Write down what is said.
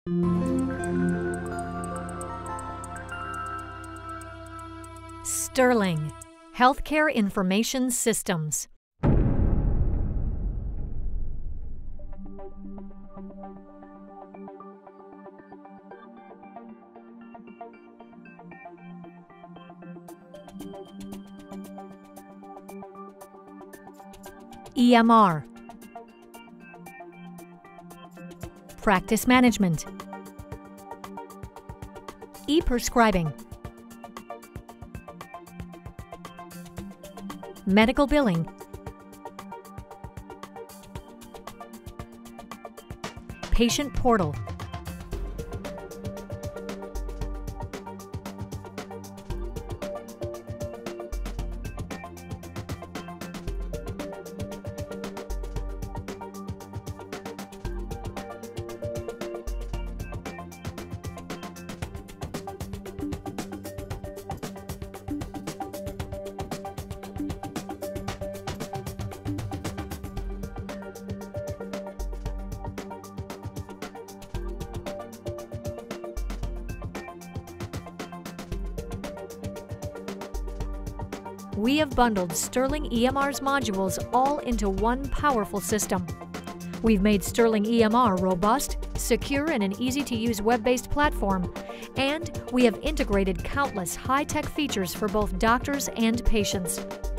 Sterling Healthcare Information Systems. EMR. Practice management. E-prescribing. Medical billing. Patient portal. We have bundled Sterling EMR's modules all into one powerful system. We've made Sterling EMR robust, secure, and an easy-to-use web-based platform, and we have integrated countless high-tech features for both doctors and patients.